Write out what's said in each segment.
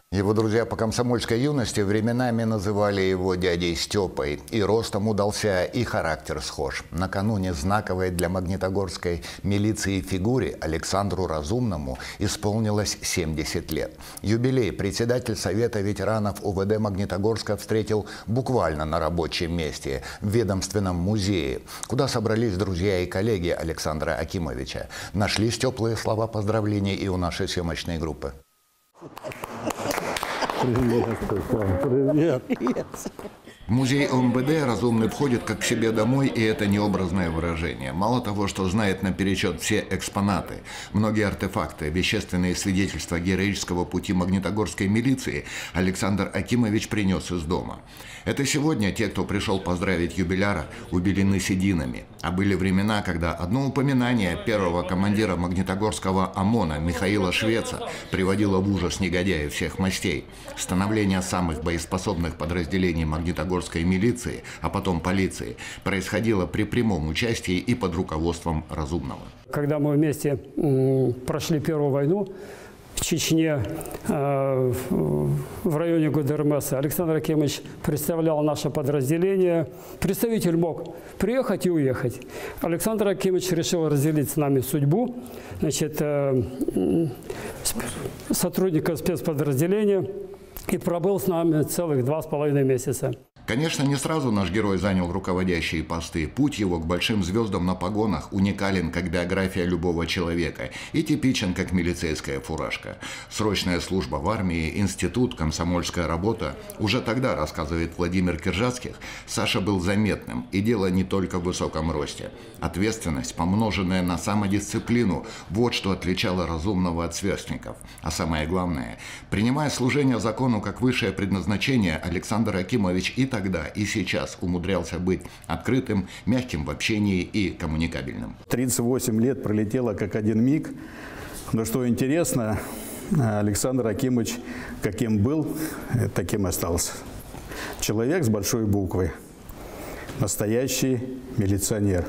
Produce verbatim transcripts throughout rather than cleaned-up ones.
Его друзья по комсомольской юности временами называли его дядей Степой. И ростом удался, и характер схож. Накануне знаковой для магнитогорской милиции фигуре Александру Разумному исполнилось семьдесят лет. Юбилей председатель Совета ветеранов УВД Магнитогорска встретил буквально на рабочем месте, в ведомственном музее, куда собрались друзья и коллеги Александра Акимовича. Нашлись теплые слова поздравлений и у нашей съемочной группы. Привет, Степан, привет. В музей ОМВД Разумный входит как к себе домой, и это не образное выражение. Мало того, что знает наперечет все экспонаты, многие артефакты, вещественные свидетельства героического пути магнитогорской милиции Александр Акимович принес из дома. Это сегодня те, кто пришел поздравить юбиляра, убелены сединами. А были времена, когда одно упоминание первого командира магнитогорского ОМОНа Михаила Швеца приводило в ужас негодяев всех мастей. Становление самых боеспособных подразделений магнитогорской милиции, а потом полиции, происходило при прямом участии и под руководством Разумного. Когда мы вместе прошли Первую войну в Чечне, э, в районе Гудермеса, Александр Акимович представлял наше подразделение. Представитель мог приехать и уехать. Александр Акимович решил разделить с нами судьбу. Значит, э, сотрудника спецподразделения, и пробыл с нами целых два с половиной месяца. Конечно, не сразу наш герой занял руководящие посты. Путь его к большим звездам на погонах уникален, как биография любого человека, и типичен, как милицейская фуражка. Срочная служба в армии, институт, комсомольская работа. Уже тогда, рассказывает Владимир Киржацких, Саша был заметным, и дело не только в высоком росте. Ответственность, помноженная на самодисциплину, вот что отличало Разумного от сверстников. А самое главное, принимая служение закону как высшее предназначение, Александр Акимович и тогда, и сейчас умудрялся быть открытым, мягким в общении и коммуникабельным. тридцать восемь лет пролетело как один миг. Но что интересно, Александр Акимович каким был, таким остался. Человек с большой буквы. Настоящий милиционер.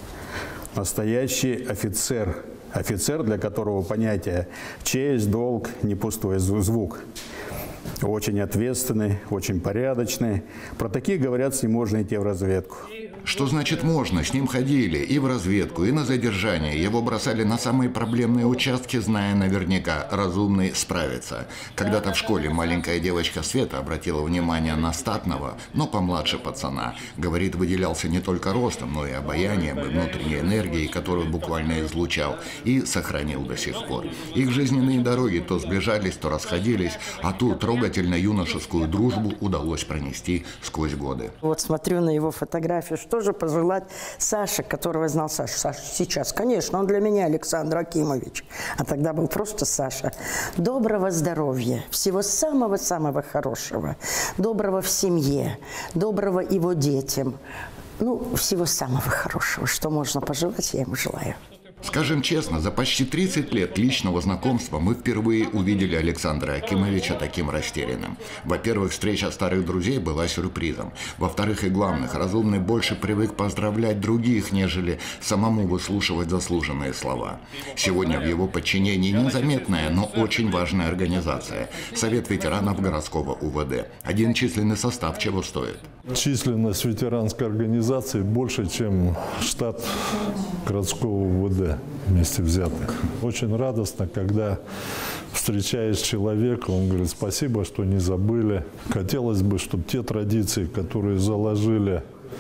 Настоящий офицер. Офицер, для которого понятие честь, долг, не пустой звук. Очень ответственный, очень порядочный. Про таких, говорят, с ним можно идти в разведку. Что значит можно? С ним ходили и в разведку, и на задержание. Его бросали на самые проблемные участки, зная наверняка, Разумный справится. Когда-то в школе маленькая девочка Света обратила внимание на статного, но помладше пацана. Говорит, выделялся не только ростом, но и обаянием, и внутренней энергией, которую буквально излучал, и сохранил до сих пор. Их жизненные дороги то сближались, то расходились, а ту трогательно-юношескую дружбу удалось пронести сквозь годы. Вот смотрю на его фотографию, что же пожелать Саше, которого знал Саша. Саша сейчас, конечно, он для меня Александр Акимович, а тогда был просто Саша. Доброго здоровья, всего самого-самого хорошего, доброго в семье, доброго его детям. Ну, всего самого хорошего, что можно пожелать, я ему желаю. Скажем честно, за почти тридцать лет личного знакомства мы впервые увидели Александра Акимовича таким растерянным. Во-первых, встреча старых друзей была сюрпризом. Во-вторых, и главных, Разумный больше привык поздравлять других, нежели самому выслушивать заслуженные слова. Сегодня в его подчинении незаметная, но очень важная организация – Совет ветеранов городского УВД. Один численный состав чего стоит? Численность ветеранской организации больше, чем штат городского УВД вместе взятых. Очень радостно, когда встречаешь человека, он говорит, спасибо, что не забыли. Хотелось бы, чтобы те традиции, которые заложили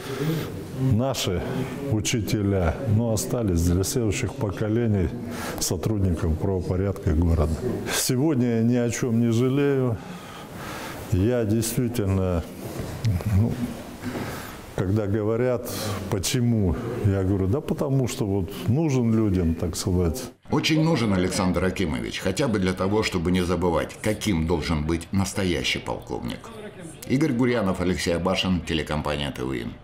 наши учителя, но остались для следующих поколений сотрудников правопорядка города. Сегодня я ни о чем не жалею. Я действительно, ну, когда говорят, почему, я говорю, да потому что вот нужен людям, так сказать. Очень нужен Александр Акимович, хотя бы для того, чтобы не забывать, каким должен быть настоящий полковник. Игорь Гурьянов, Алексей Абашин, телекомпания ТВИ.